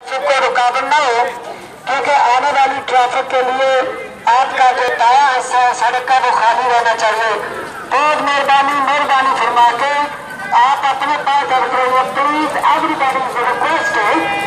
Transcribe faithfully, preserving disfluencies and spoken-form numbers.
को रुकावट न हो, क्योंकि आने वाली ट्रैफिक के लिए आपका जो दाया हिस्सा है सड़क का वो खाली रहना चाहिए। बहुत मेहरबानी मेहरबानी फरमा के आप अपने पास प्लीज एवरीबॉडी रिक्वेस्ट है